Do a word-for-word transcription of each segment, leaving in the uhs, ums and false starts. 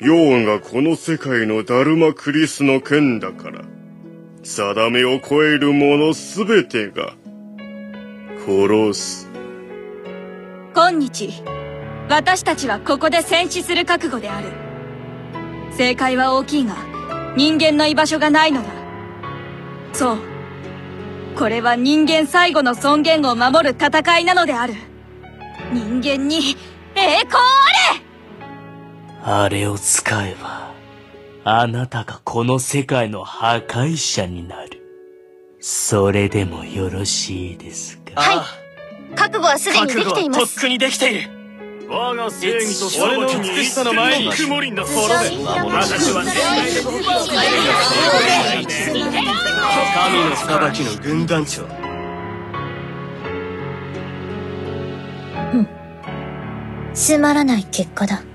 葉がこの世界のダルマクリスの剣だから、定めを超える者すべてが殺す。 今日私たちはここで戦死する覚悟である。正解は大きいが人間の居場所がないのだ。そう、これは人間最後の尊厳を守る戦いなのである。人間に栄光あれ。 あれを使えばあなたがこの世界の破壊者になる。それでもよろしいですか？ はい、覚悟はすでにできています。 とっくにできている。 我が正義と俺の美しさの前に曇りのところで私は神の裁きの軍団長。 うん、つまらない結果だ。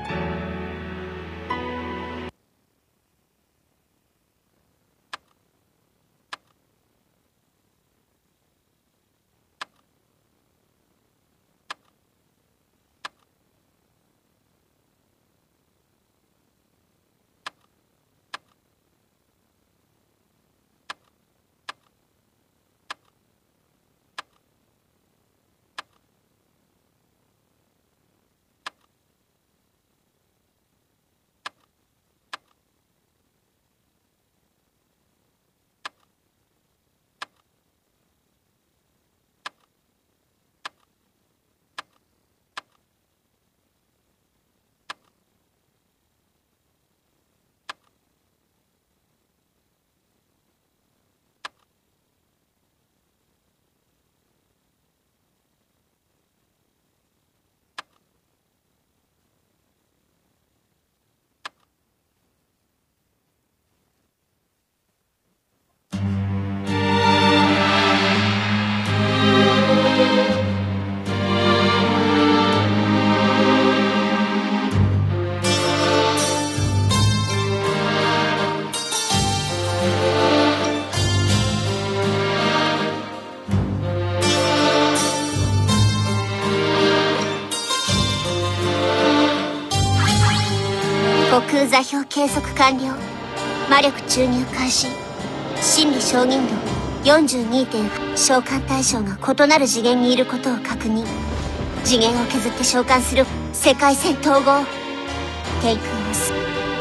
空座標計測完了。魔力注入開始。真理承認度 よんじゅうにてんはち 召喚対象が異なる次元にいることを確認。次元を削って召喚する世界線統合。テイクオス。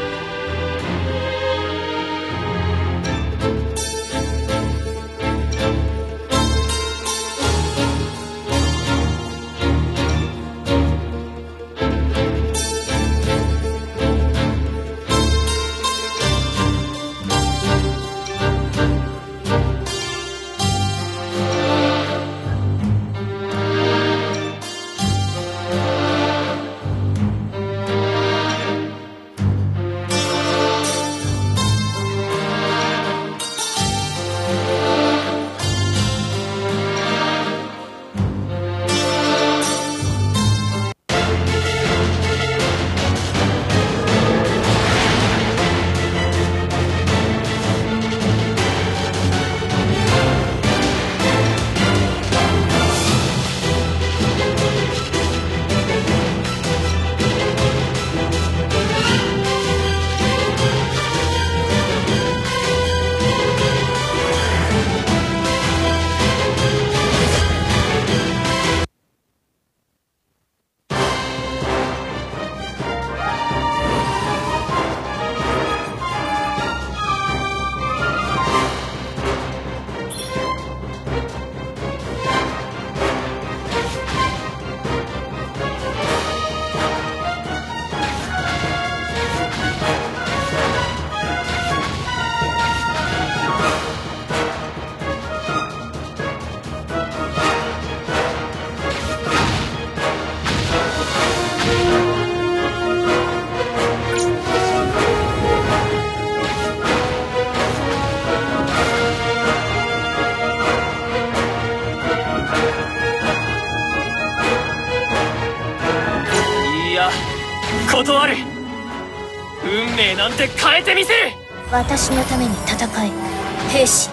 断る。運命なんて変えてみせる。 私のために戦え、兵士。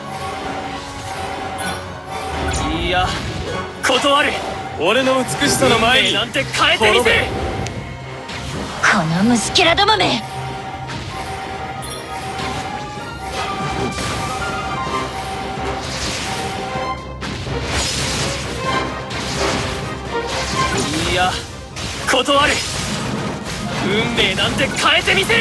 いや、断る。 俺の美しさの前に運命なんて変えてみせる。 この虫けらどもめ。 いや、断る。運命なんて変えてみせる。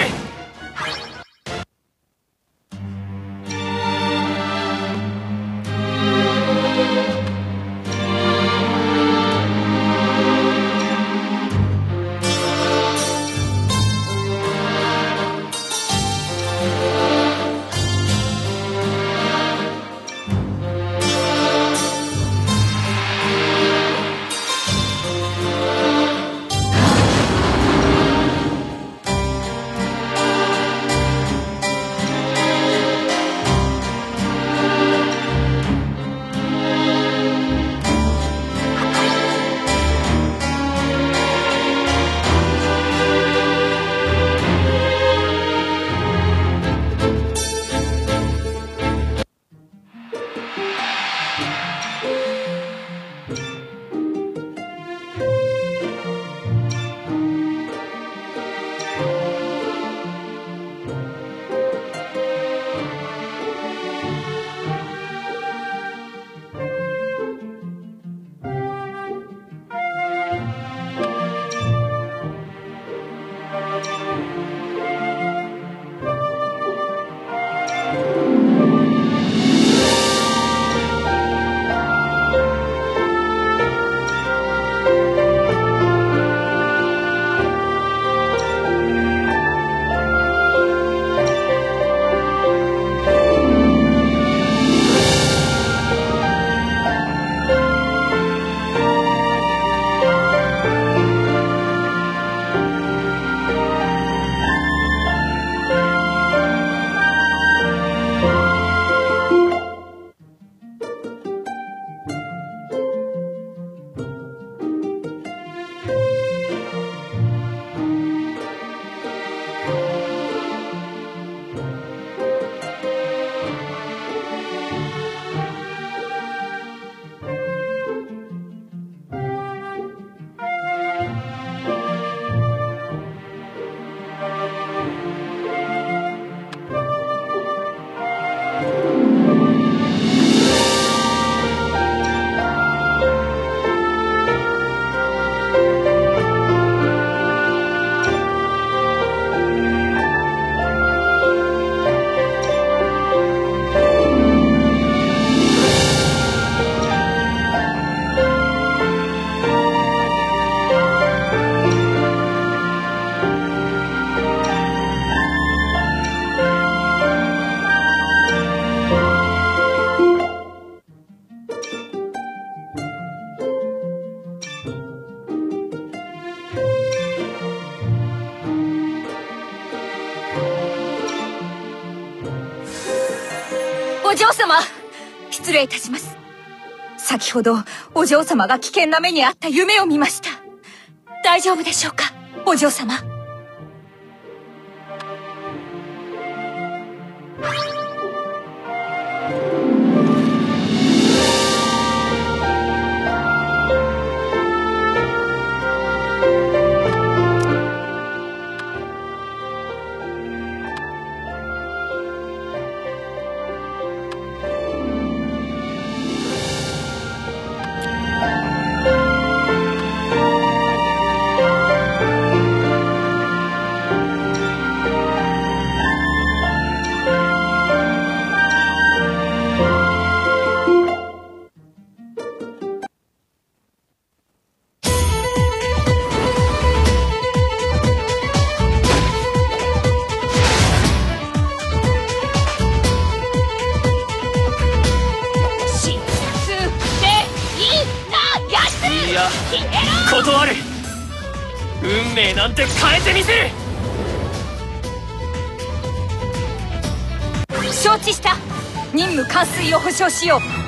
お嬢様、失礼いたします。先ほどお嬢様が危険な目に遭った夢を見ました。大丈夫でしょうか、お嬢様。 断る。運命なんて変えてみせる。 承知した。任務完遂を保証しよう。